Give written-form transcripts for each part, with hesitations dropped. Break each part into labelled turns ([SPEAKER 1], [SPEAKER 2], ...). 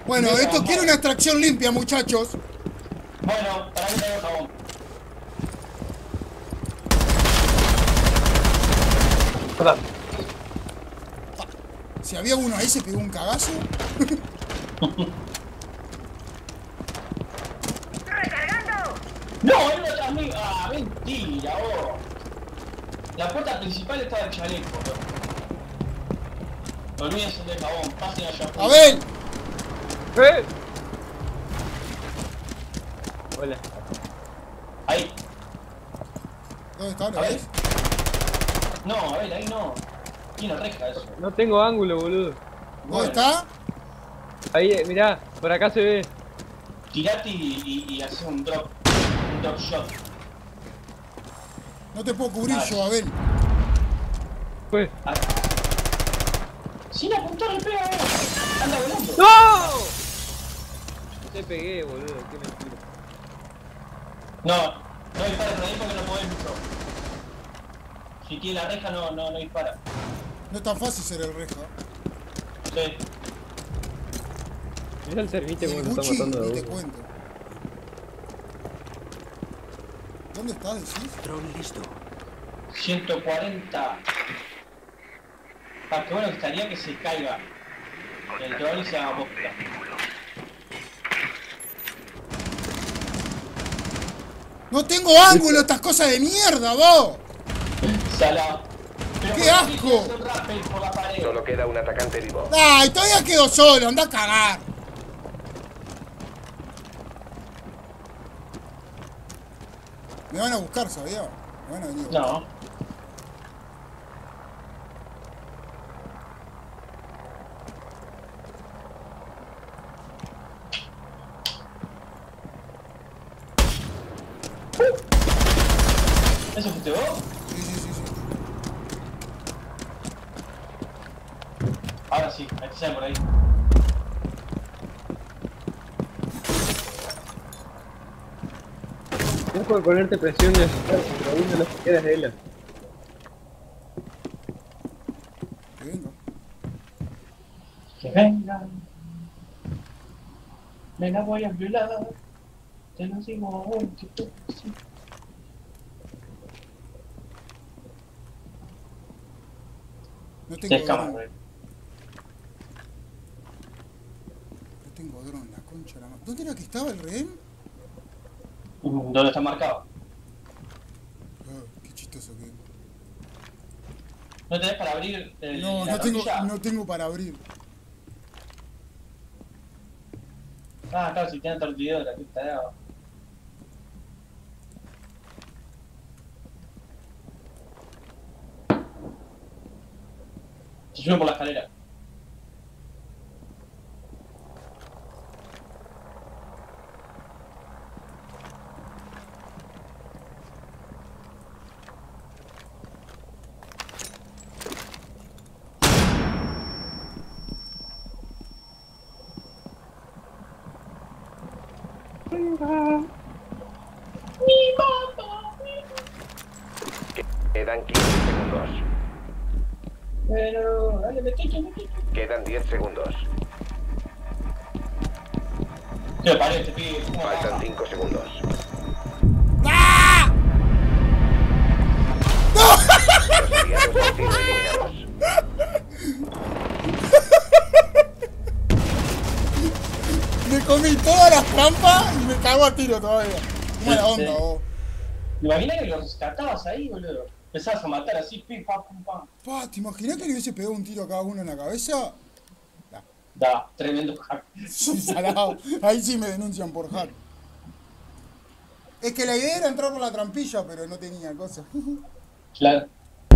[SPEAKER 1] Bueno, esto quiere una extracción limpia, muchachos.
[SPEAKER 2] Bueno, para que traigo el jabón.
[SPEAKER 1] Si había uno ahí, se pegó un cagazo.
[SPEAKER 3] ¡Recargando!
[SPEAKER 2] ¡No! ¡Él lo atrás mío! ¡Ah, mentira, vos! La puerta principal estaba el chaleco, no. Olvídense del jabón, pasen allá afuera.
[SPEAKER 1] ¡Abel!
[SPEAKER 4] Hola.
[SPEAKER 2] Ahí.
[SPEAKER 1] ¿Dónde está? ¿Lo
[SPEAKER 2] A ver.
[SPEAKER 1] ves?
[SPEAKER 2] No, a ver, ahí no. Tiene reja eso.
[SPEAKER 4] No tengo ángulo, boludo.
[SPEAKER 1] ¿Dónde está?
[SPEAKER 4] Ahí, mirá, por acá se ve.
[SPEAKER 2] Tirate y haces un drop shot.
[SPEAKER 1] No te puedo cubrir
[SPEAKER 2] Vale.
[SPEAKER 1] yo, Abel.
[SPEAKER 4] Fue.
[SPEAKER 2] Ah. Sin apuntar el pego, anda volando.
[SPEAKER 4] ¡No! Te pegué, boludo, qué mentira.
[SPEAKER 2] No dispares por ahí porque no podés mucho. Si tiene la reja no dispara.
[SPEAKER 1] No es tan fácil ser el reja.
[SPEAKER 2] Sí.
[SPEAKER 4] Mirá el servite
[SPEAKER 1] Y
[SPEAKER 4] como
[SPEAKER 1] el
[SPEAKER 4] se está
[SPEAKER 1] Gucci,
[SPEAKER 4] matando
[SPEAKER 1] ni
[SPEAKER 4] de
[SPEAKER 1] te
[SPEAKER 4] uno.
[SPEAKER 1] cuento. ¿Dónde estás, decís?
[SPEAKER 5] Drone listo.
[SPEAKER 2] 140. Qué bueno que estaría que se caiga el drone y se haga bosta.
[SPEAKER 1] ¡No tengo ángulo, estas cosas de mierda, vos!
[SPEAKER 2] Salado. Pero
[SPEAKER 1] ¡Qué
[SPEAKER 2] por
[SPEAKER 1] asco!
[SPEAKER 2] aquí tienes el rappel por la pared.
[SPEAKER 6] Solo queda un atacante vivo.
[SPEAKER 1] ¡Ay, todavía quedo solo! ¡Anda a cagar! Me van a buscar, ¿sabía? Me van a venir.
[SPEAKER 2] No. ¿Eso fuiste vos?
[SPEAKER 1] Sí.
[SPEAKER 2] Ahora sí, hay que ser por ahí.
[SPEAKER 4] Tienes que ponerte presión de asustar, pero uno de los que queda es de él.
[SPEAKER 1] Que venga.
[SPEAKER 2] Que vengan. Me la voy a violar. Te lo digo hoy, que tú sí.
[SPEAKER 1] No
[SPEAKER 2] Te
[SPEAKER 1] tengo
[SPEAKER 2] escamas,
[SPEAKER 1] dron.
[SPEAKER 2] güey.
[SPEAKER 1] No tengo dron, la concha de la mano. ¿Dónde era que estaba el rehén?
[SPEAKER 2] ¿Dónde está marcado?
[SPEAKER 1] Ah, qué chistoso que.
[SPEAKER 2] ¿No tenés para abrir
[SPEAKER 1] No,
[SPEAKER 2] la
[SPEAKER 1] no
[SPEAKER 2] tortilla?
[SPEAKER 1] tengo para abrir.
[SPEAKER 2] Ah, claro, si tiene tortillera, que está allá. Se sube por la escalera.
[SPEAKER 6] Quedan 15 segundos.
[SPEAKER 2] Pero, dale, me quito.
[SPEAKER 6] Quedan 10 segundos.
[SPEAKER 2] ¿Qué le parece, pibe? ¿Cómo
[SPEAKER 6] Faltan
[SPEAKER 2] pasa?
[SPEAKER 6] 5 segundos.
[SPEAKER 1] ¡Ah!
[SPEAKER 6] Los aliados han sido eliminados.
[SPEAKER 1] Me comí todas las trampas y me cago a tiro todavía. Mala onda, vos.
[SPEAKER 2] Imagina que los rescatabas ahí, boludo. Empezabas a matar así, pim, pam, pum, pam.
[SPEAKER 1] Pa, ¿te imaginas que le hubiese pegado un tiro a cada uno en la cabeza?
[SPEAKER 2] Da, tremendo hack.
[SPEAKER 1] Soy salado. Ahí sí me denuncian por hack. Es que la idea era entrar por la trampilla, pero no tenía cosa.
[SPEAKER 2] Claro.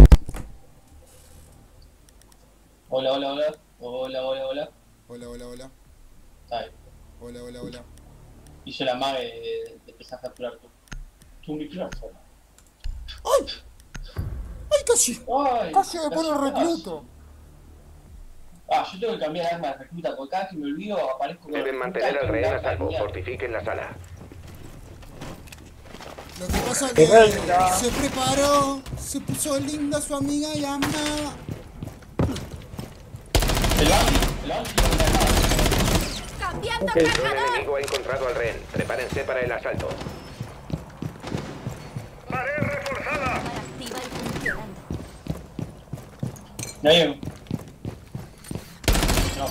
[SPEAKER 2] Hola, hola, hola. Hola, hola, hola.
[SPEAKER 1] Hola, hola, hola.
[SPEAKER 2] Está ahí.
[SPEAKER 1] Hola, hola, hola.
[SPEAKER 2] Hizo la mague de empezar a capturar tu micrófono.
[SPEAKER 1] ¡Ay! ¡Ay, casi!
[SPEAKER 2] Ay,
[SPEAKER 1] Casi me pone
[SPEAKER 2] casi
[SPEAKER 1] recluto.
[SPEAKER 2] Ah, yo tengo que cambiar de arma de recluta porque cada que me olvido aparezco con
[SPEAKER 6] Deben
[SPEAKER 2] recluta
[SPEAKER 6] mantener
[SPEAKER 2] y
[SPEAKER 6] al
[SPEAKER 2] con
[SPEAKER 6] rehén a
[SPEAKER 2] arma de
[SPEAKER 6] salvo.
[SPEAKER 2] mierda.
[SPEAKER 6] Fortifiquen la sala.
[SPEAKER 1] Lo que pasa es que se preparó, se puso linda su amiga y amada.
[SPEAKER 2] El Bambi tiene una arma.
[SPEAKER 3] ¡Incendiando
[SPEAKER 4] Ok.
[SPEAKER 6] Un
[SPEAKER 3] cargador!
[SPEAKER 6] enemigo ha encontrado al rehén. Prepárense para el asalto.
[SPEAKER 3] Cámara activa y funcionando.
[SPEAKER 2] No llego. No.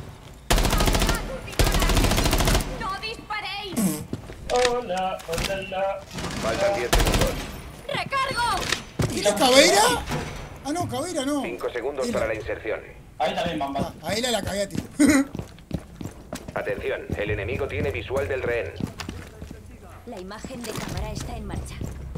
[SPEAKER 3] ¡No disparéis!
[SPEAKER 2] Hola, hola, la.
[SPEAKER 6] Faltan 10 segundos.
[SPEAKER 3] ¡Recargo!
[SPEAKER 1] ¿Quién es Caveira? Ah, no, Caveira no.
[SPEAKER 6] 5 segundos
[SPEAKER 1] Ela.
[SPEAKER 6] para la inserción.
[SPEAKER 2] Ahí también,
[SPEAKER 1] Ah,
[SPEAKER 2] mamá.
[SPEAKER 1] a Ela la cagué a ti.
[SPEAKER 6] Atención, el enemigo tiene visual del rehén.
[SPEAKER 3] La imagen de cámara está en marcha.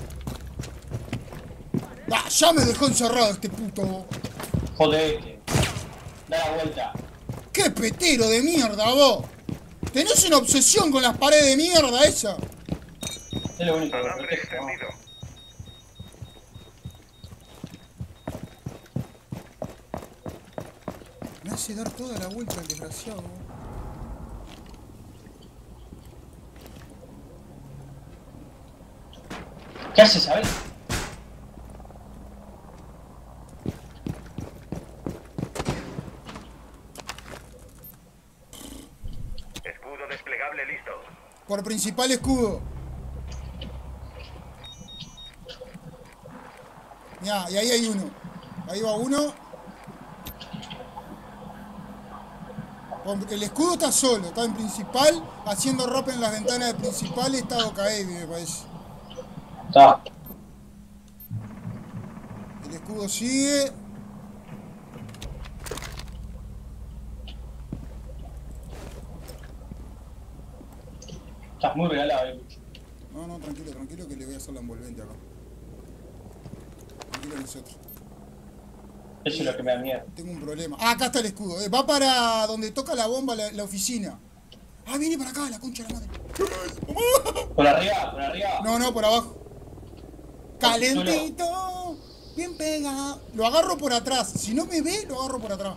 [SPEAKER 1] Ah, ya me dejó encerrado este puto.
[SPEAKER 2] Jodete. Da la vuelta.
[SPEAKER 1] ¡Qué petero de mierda, vos! Tenés una obsesión con las paredes de mierda esa.
[SPEAKER 2] Es lo único que protege. ¿No?
[SPEAKER 1] Me hace dar toda la vuelta el desgraciado.
[SPEAKER 2] ¿Qué haces, sabes?
[SPEAKER 6] Escudo desplegable listo.
[SPEAKER 1] Por principal escudo. Ya, y ahí hay uno. Ahí va uno. El escudo está solo, está en principal, haciendo rap en las ventanas de principal y está Dokaevi, me parece.
[SPEAKER 2] Está.
[SPEAKER 1] El escudo sigue.
[SPEAKER 2] Estás muy regalado,
[SPEAKER 1] No, no, tranquilo, tranquilo que le voy a hacer la envolvente acá. Tranquilo nosotros.
[SPEAKER 2] Eso es lo que me da miedo.
[SPEAKER 1] Tengo un problema. Ah, acá está el escudo. Va para donde toca la bomba la oficina. Ah, viene para acá, la concha de la madre.
[SPEAKER 2] Por arriba, por arriba.
[SPEAKER 1] No, no, por abajo. Calentito. Bien pegado. Lo agarro por atrás. Si no me ve, lo agarro por atrás.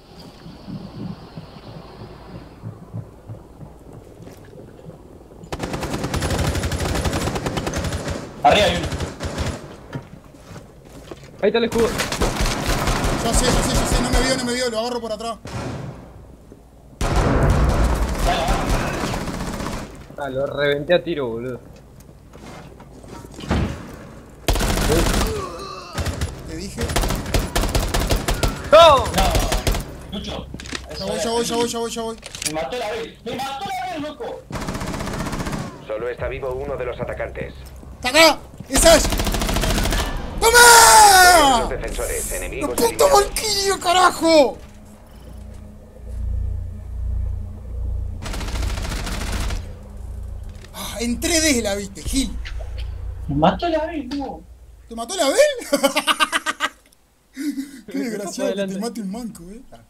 [SPEAKER 2] Arriba hay uno.
[SPEAKER 4] Ahí está el escudo.
[SPEAKER 1] Ya sé, ya sé, ya sé. No me vio, no me vio. Lo agarro por atrás.
[SPEAKER 2] Dale, dale.
[SPEAKER 4] Ah, lo reventé a tiro, boludo.
[SPEAKER 1] Te dije.
[SPEAKER 4] ¡No!
[SPEAKER 2] No, Lucho.
[SPEAKER 1] Ya voy, ya voy, ya voy, ya voy, ya voy.
[SPEAKER 2] Me mató la vez. Me mató la vez, loco.
[SPEAKER 6] Solo está vivo uno de los atacantes.
[SPEAKER 1] ¡Está acá! ¡Esa es!
[SPEAKER 6] Los
[SPEAKER 1] ¡Toma!
[SPEAKER 6] defensores,
[SPEAKER 1] ¡La
[SPEAKER 6] enemigos
[SPEAKER 1] puta
[SPEAKER 6] eliminados.
[SPEAKER 1] Valkyria, carajo! Ah, en 3D la viste, Gil.
[SPEAKER 2] Me mató la vez, no.
[SPEAKER 1] ¿Te mató la Bel? Qué desgraciado que te
[SPEAKER 4] Adelante.
[SPEAKER 1] mate un manco,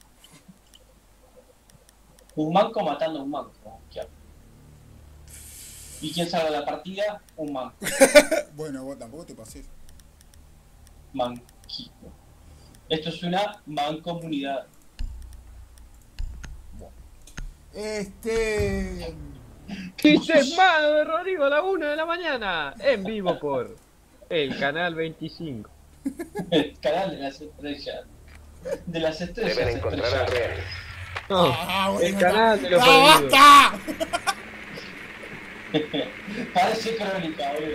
[SPEAKER 2] Un manco matando a un manco. ¿Qué hago? ¿Y quién salva la partida? Un manco.
[SPEAKER 1] Bueno, vos tampoco te pases.
[SPEAKER 2] Manquito. Esto es una mancomunidad.
[SPEAKER 4] Dices mano de Rodrigo a la 1 de la mañana. En vivo por el canal 25.
[SPEAKER 2] El canal de las estrellas. De las estrellas.
[SPEAKER 6] Deben encontrar al
[SPEAKER 2] estrellas.
[SPEAKER 6] rehén.
[SPEAKER 4] No,
[SPEAKER 1] Ah, bueno,
[SPEAKER 4] el canal de los
[SPEAKER 1] ¡Ah,
[SPEAKER 4] perdidos.
[SPEAKER 1] basta!
[SPEAKER 2] Parece crónica, boludo.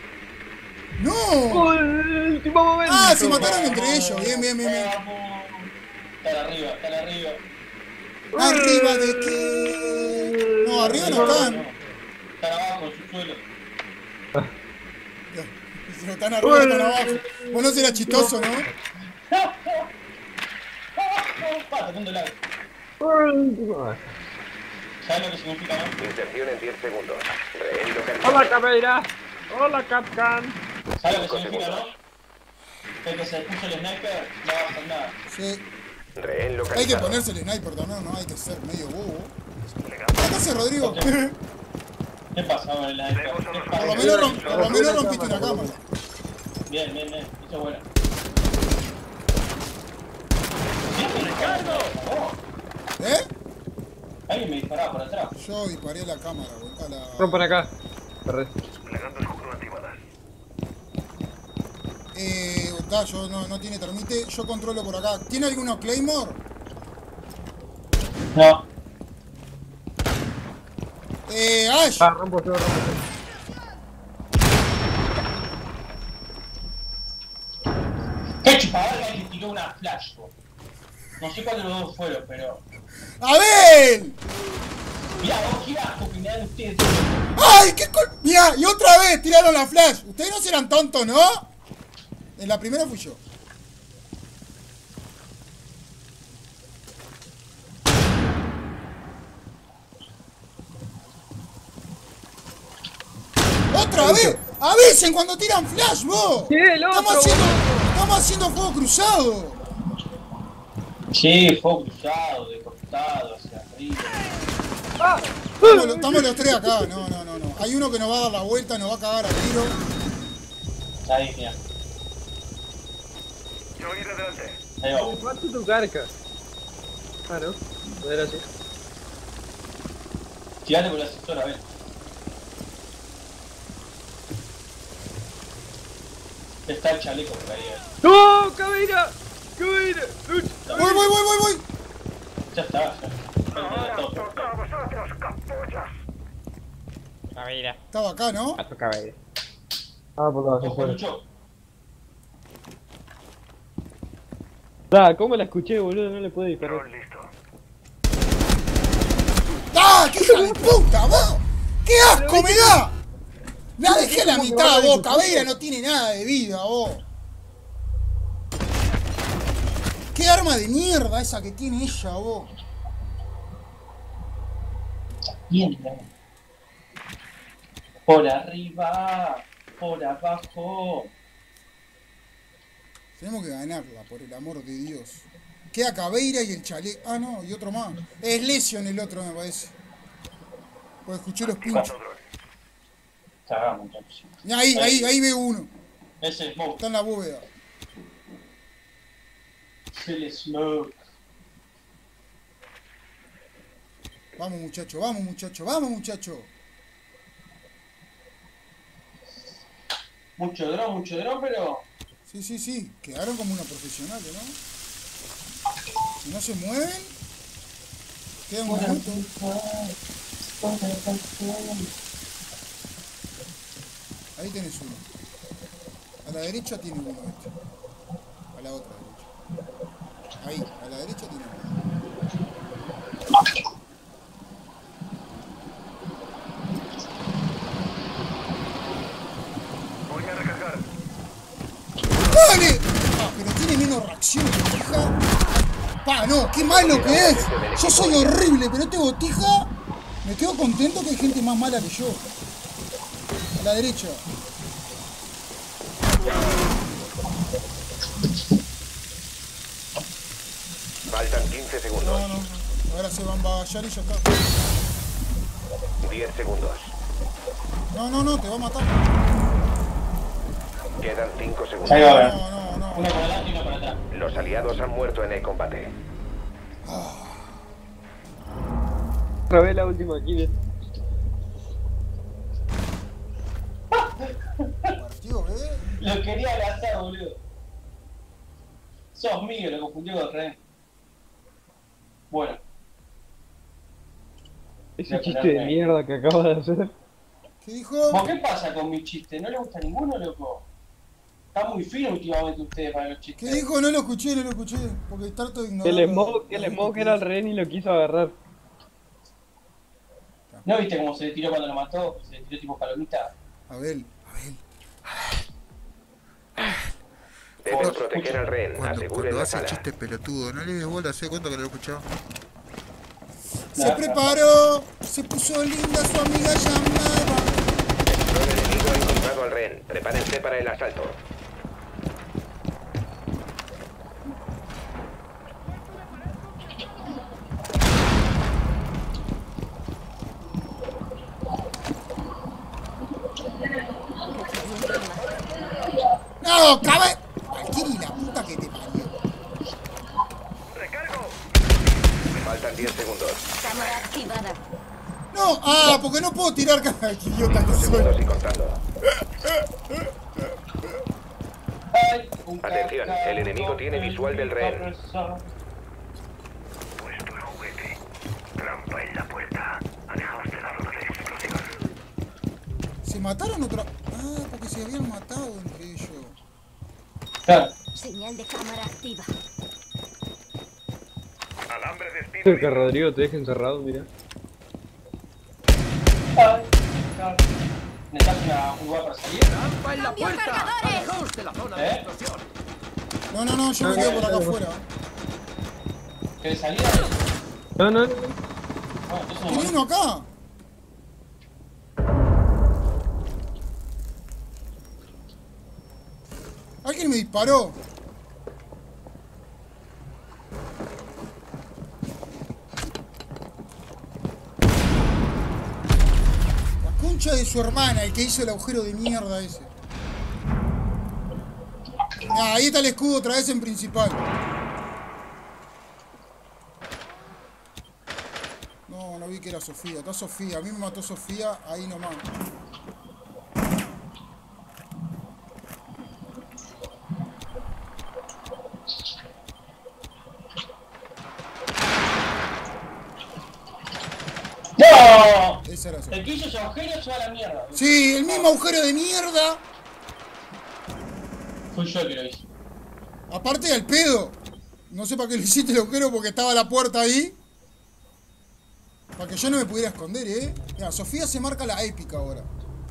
[SPEAKER 1] ¡No!
[SPEAKER 4] Último momento.
[SPEAKER 1] Ah, se mataron entre ellos. Bien, bien, bien, bien.
[SPEAKER 2] Vamos. Están arriba, están arriba.
[SPEAKER 1] ¿Arriba de qué? No, arriba no
[SPEAKER 2] No,
[SPEAKER 1] están.
[SPEAKER 2] están abajo, en su suelo.
[SPEAKER 1] Si no están arriba, están abajo. Vos no serás chistoso, ¿no?
[SPEAKER 2] Pata, con delay.
[SPEAKER 4] Último.
[SPEAKER 2] ¿Sabes lo que significa, no?
[SPEAKER 6] Inserción en 10 segundos. Rehén
[SPEAKER 4] Hola,
[SPEAKER 6] localizado.
[SPEAKER 4] Caveira. Hola, Capcan.
[SPEAKER 2] ¿Sabes lo que
[SPEAKER 6] 5
[SPEAKER 2] significa, no?
[SPEAKER 6] segundos.
[SPEAKER 2] El que se puso el sniper no va a hacer nada.
[SPEAKER 1] Sí.
[SPEAKER 6] Rehén
[SPEAKER 1] Hay que
[SPEAKER 6] localizado.
[SPEAKER 1] ponerse el sniper también, ¿no? Hay que ser medio bobo. ¿Qué haces, Rodrigo?
[SPEAKER 2] ¿Qué pasa con el sniper?
[SPEAKER 1] Por lo menos, por lo menos rompiste una cámara.
[SPEAKER 2] Bien, bien, bien. Eso es bueno.
[SPEAKER 1] ¿Eh?
[SPEAKER 2] Alguien me disparaba por atrás.
[SPEAKER 1] Yo disparé a la cámara, boludo. A la...
[SPEAKER 4] Rompan acá. Perdés.
[SPEAKER 1] Yo no tiene termite. Yo controlo por acá. ¿Tiene alguno Claymore?
[SPEAKER 2] No.
[SPEAKER 1] Ash.
[SPEAKER 4] Ah, rompo yo, rompo yo.
[SPEAKER 2] ¡Qué chupadora que tiró una flash! Vos. No sé cuál de los dos fueron, pero...
[SPEAKER 1] ¡Abel!
[SPEAKER 2] Mirá, vos girás, opinarán ustedes.
[SPEAKER 1] ¡Ay, qué col... Mirá, y otra vez tiraron la flash. Ustedes no serán tontos, ¿no? En la primera fui yo. ¡Otra vez! ¡Avisen cuando tiran flash, vos!
[SPEAKER 4] Sí, el otro,
[SPEAKER 1] Estamos haciendo fuego cruzado.
[SPEAKER 2] Sí, fuego cruzado, de costado, hacia arriba.
[SPEAKER 4] ¡Ah!
[SPEAKER 1] Estamos los tres acá. No. Hay uno que nos va a dar la vuelta, nos va a cagar a tiro.
[SPEAKER 2] Ahí, mira. Ahí va.
[SPEAKER 4] Mate tu carca. Ah, no. Poder así.
[SPEAKER 2] Tirate por la asesora, a ver. Está el chaleco por ahí,
[SPEAKER 4] ¡No! ¡Caveira! ¡Caveira! ¡Lucha!
[SPEAKER 1] Voy.
[SPEAKER 2] Ya está, ya.
[SPEAKER 4] Caveira.
[SPEAKER 1] Estaba acá, ¿no?
[SPEAKER 4] A tu caveira. Ah, por favor, se
[SPEAKER 2] Ojo,
[SPEAKER 4] fue.
[SPEAKER 2] Lucho.
[SPEAKER 4] ¿Cómo la escuché, boludo? No le puedo disparar.
[SPEAKER 1] ¡Ah, qué hija de puta, vos! ¡Qué asco me da! La dejé a la mitad, vos. Caveira no tiene nada de vida, vos. ¡Qué arma de mierda esa que tiene ella, vos!
[SPEAKER 2] Bien, por arriba, por abajo.
[SPEAKER 1] Tenemos que ganarla, por el amor de Dios. Queda Caveira y el chaleco. Ah, no, y otro más. Es Lesion el otro, me parece. Pues escuché los pinchos.
[SPEAKER 2] Cagamos, entonces.
[SPEAKER 1] Y ahí veo uno.
[SPEAKER 2] Ese smoke.
[SPEAKER 1] Está en la bóveda.
[SPEAKER 2] El smoke.
[SPEAKER 1] Vamos, muchacho.
[SPEAKER 2] Mucho dron, pero...
[SPEAKER 1] Sí. Quedaron como unos profesionales, ¿no? Si no se mueven, queda un minuto. Ahí tenés uno. A la derecha tiene uno este. A la otra derecha. Ahí, a la derecha tiene uno. ¡Dale! Ah, pero tiene menos reacción que botija. Pa, no, qué malo que es. Yo soy horrible, pero este botija. Me quedo contento que hay gente más mala que yo. A la derecha.
[SPEAKER 6] Faltan 15 segundos.
[SPEAKER 1] No. Ahora se van a bajar y ya está.
[SPEAKER 6] 10 segundos.
[SPEAKER 1] No, te va a matar.
[SPEAKER 6] Quedan 5 segundos.
[SPEAKER 2] Ahí va, a ver.
[SPEAKER 1] No.
[SPEAKER 2] Uno para adelante y uno para atrás.
[SPEAKER 6] Los aliados han muerto en el combate.
[SPEAKER 4] Probé la última kill.
[SPEAKER 1] Partido,
[SPEAKER 2] Lo quería abrazar, boludo. Sos mío, lo confundió con Ren. Bueno.
[SPEAKER 4] Ese chiste de mierda que acabo de hacer.
[SPEAKER 1] ¿Qué dijo?
[SPEAKER 2] ¿Vos qué pasa con mi chiste? ¿No le gusta a ninguno, loco? Está muy fino últimamente ustedes para los chistes.
[SPEAKER 1] ¿Qué dijo? No lo escuché. Porque trato de ignorar.
[SPEAKER 4] El smoke era el Ren y lo quiso agarrar.
[SPEAKER 2] ¿No viste cómo se le tiró cuando lo mató? Se le tiró tipo palomita.
[SPEAKER 1] Abel.
[SPEAKER 6] Deben proteger al rehén. Aseguren la
[SPEAKER 1] hace el
[SPEAKER 6] sala.
[SPEAKER 1] chiste pelotudo, no le des bola, se cuenta que no lo escuchaba. Se
[SPEAKER 2] Nada.
[SPEAKER 1] preparó, se puso linda su amiga llamada.
[SPEAKER 6] El dron enemigo ha encontrado al rehén. Prepárense para el asalto.
[SPEAKER 1] ¡No, cabe! Valkyrie, la puta que te parió.
[SPEAKER 6] Faltan 10 segundos.
[SPEAKER 3] Cámara activada.
[SPEAKER 1] No, porque no puedo tirar cada idiota que
[SPEAKER 6] 2
[SPEAKER 1] soy.
[SPEAKER 6] segundos y contando.
[SPEAKER 2] Ay, un
[SPEAKER 6] Atención,
[SPEAKER 2] cascabel,
[SPEAKER 6] el enemigo tiene visual del rehén.
[SPEAKER 2] cabeza.
[SPEAKER 6] Puesto el juguete. Trampa en la puerta. Alejaos de la luz.
[SPEAKER 1] ¿Se mataron otra? Ah, porque se habían matado entre ellos.
[SPEAKER 2] Claro.
[SPEAKER 3] Señal de cámara activa.
[SPEAKER 6] Alambre de espino.
[SPEAKER 4] Quiero que Rodrigo te deje encerrado, mira.
[SPEAKER 2] Ay, claro. ¿Necesitas un lugar para salir?
[SPEAKER 5] ¡Trampa en la
[SPEAKER 3] ¡Cambio
[SPEAKER 5] puerta!
[SPEAKER 3] cargadores!
[SPEAKER 5] ¡Alejaos de la zona de explosión!
[SPEAKER 1] No, no, no, yo me quedo por acá afuera.
[SPEAKER 2] ¿Querés salir?
[SPEAKER 4] No, no, no.
[SPEAKER 2] Bueno, entonces no.
[SPEAKER 1] Tenía uno acá. Alguien me disparó. La concha de su hermana, el que hizo el agujero de mierda ese. Ah, ahí está el escudo otra vez en principal. No, no vi que era Sofía. Está Sofía. A mí me mató Sofía ahí nomás.
[SPEAKER 2] ¡No!
[SPEAKER 1] Esa era Sofía.
[SPEAKER 2] El que hizo ese agujero se va a la mierda.
[SPEAKER 1] Sí, el mismo agujero de mierda.
[SPEAKER 2] Fui yo el que lo hice.
[SPEAKER 1] Aparte del pedo. No sé para qué le hiciste el agujero porque estaba la puerta ahí. Para que yo no me pudiera esconder, Mira, Sofía se marca la épica ahora.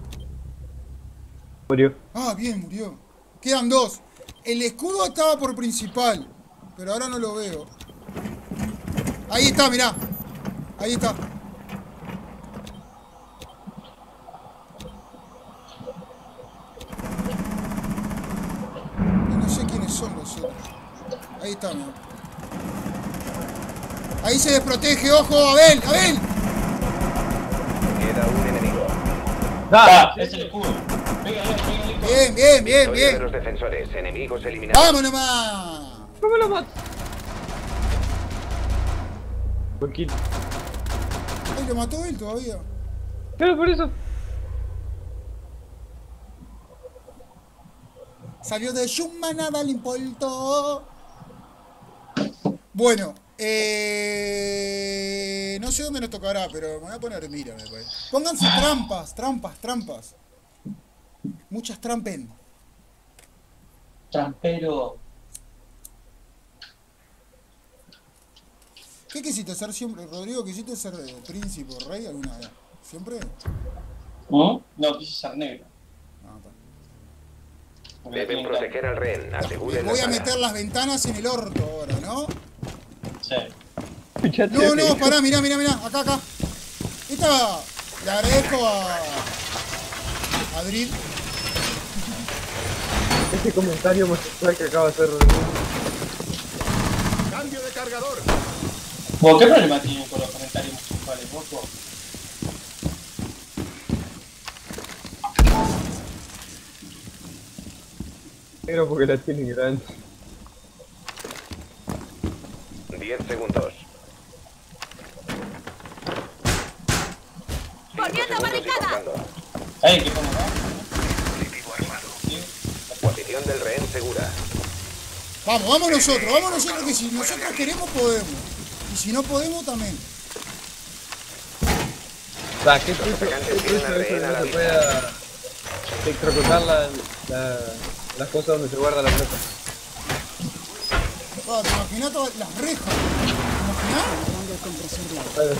[SPEAKER 4] Murió.
[SPEAKER 1] Ah, bien, murió. Quedan dos. El escudo estaba por principal. Pero ahora no lo veo. Ahí está, mirá. Ahí está. No sé quiénes son los otros. Ahí está, mirá. Ahí se desprotege, ojo, Abel, Abel.
[SPEAKER 6] Queda un enemigo.
[SPEAKER 2] Ah, es el escudo. Venga, venga, venga.
[SPEAKER 1] Bien, bien, bien,
[SPEAKER 6] Victoria de
[SPEAKER 1] bien.
[SPEAKER 6] los defensores. Enemigos eliminados.
[SPEAKER 1] Vamos nomás.
[SPEAKER 4] ¿Cómo lo mato? Buen kill.
[SPEAKER 1] Ay, lo mató él todavía.
[SPEAKER 4] Claro, por eso.
[SPEAKER 1] Salió de Shuma, nada le importó. Bueno, no sé dónde nos tocará, pero me voy a poner mira, me parece. Pónganse trampas, trampas, trampas. Muchas trampen.
[SPEAKER 2] Trampero.
[SPEAKER 1] ¿Qué quisiste ser siempre, Rodrigo? ¿Quisiste ser príncipe o rey alguna vez? ¿Siempre?
[SPEAKER 2] ¿No? No, quise ser negro.
[SPEAKER 1] No, está.
[SPEAKER 2] Porque
[SPEAKER 6] Deben
[SPEAKER 2] tiene
[SPEAKER 6] proteger al rehén. Aseguren la
[SPEAKER 1] Voy a
[SPEAKER 6] sala.
[SPEAKER 1] meter las ventanas en el orto ahora, ¿no?
[SPEAKER 2] Sí.
[SPEAKER 1] No, no, pará, mirá, mirá, mirá, acá, acá. Esta le agradezco a Drill.
[SPEAKER 4] Ese comentario homosexual que acaba de hacer Rodrigo.
[SPEAKER 5] ¡Cambio de cargador!
[SPEAKER 2] ¿Vos qué problema tienen con los comentarios musicales, Bosco?
[SPEAKER 4] Negro porque la tiene grande.
[SPEAKER 6] 10 segundos.
[SPEAKER 3] ¡Poniendo barricada!
[SPEAKER 2] ¿Sabes qué pongo acá?
[SPEAKER 6] Posición del rehén segura.
[SPEAKER 1] Vamos, vamos nosotros, que si nosotros queremos podemos. Y si no podemos también.
[SPEAKER 4] O sea, ¿qué truco eso de que no se pueda electrocutar las cosas donde se guarda la plata?
[SPEAKER 1] Ah, ¿te imaginas todas las rejas? ¿Te imaginas?
[SPEAKER 4] Claro.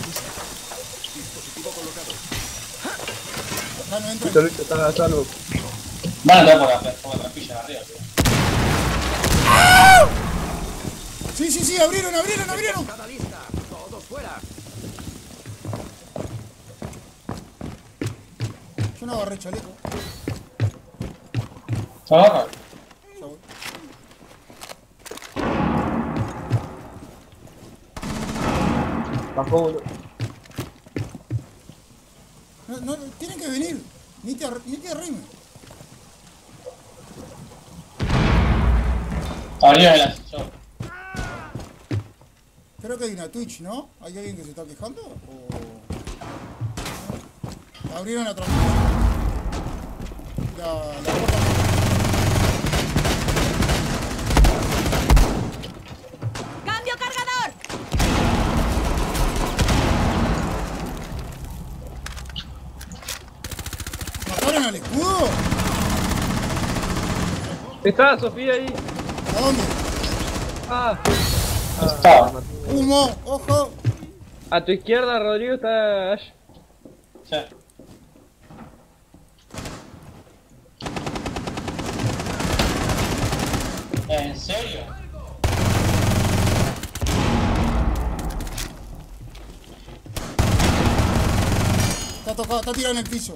[SPEAKER 1] Acá no entra.
[SPEAKER 4] Listo, listo, está a salvo.
[SPEAKER 2] Van a entrar por la trampilla de arriba, tío.
[SPEAKER 1] Sí, sí, sí, abrieron.
[SPEAKER 5] ¡Cada lista! ¡Todos fuera!
[SPEAKER 1] Yo no agarré chaleco.
[SPEAKER 2] ¿Se agarra?
[SPEAKER 1] Ya voy.
[SPEAKER 4] Bajó uno.
[SPEAKER 1] No, tienen que venir. Ni te arrimes.
[SPEAKER 2] Arriba del ascensor.
[SPEAKER 1] Creo que hay una Twitch, ¿no? ¿Hay alguien que se está quejando? ¿O... Abrieron la transmisión. La puerta.
[SPEAKER 3] ¡Cambio cargador!
[SPEAKER 1] ¿Mataron al escudo?
[SPEAKER 4] Está Sofía ahí.
[SPEAKER 1] ¿A dónde?
[SPEAKER 4] Ah.
[SPEAKER 2] Está.
[SPEAKER 1] Humo, ojo.
[SPEAKER 4] A tu izquierda, Rodrigo, está Ash.
[SPEAKER 2] Sí. ¿En serio?
[SPEAKER 1] Está tocado, está tirado en el piso.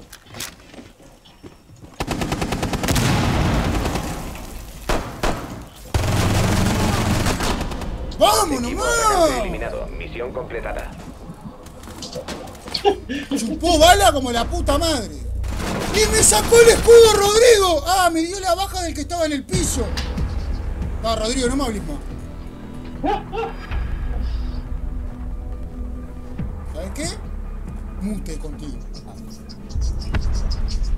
[SPEAKER 1] ¡Vamos
[SPEAKER 6] Equipo atacante
[SPEAKER 1] nomás!
[SPEAKER 6] eliminado. Misión completada.
[SPEAKER 1] Chupó bala como la puta madre. ¡Y me sacó el escudo, Rodrigo! ¡Ah, me dio la baja del que estaba en el piso! No, Rodrigo, no me hables más. ¿Sabes qué? Mute contigo.